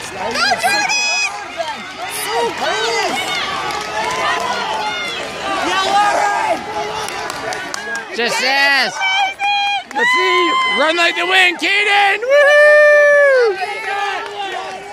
Just this. Let's see. Run like the wind, Keaton. Woo!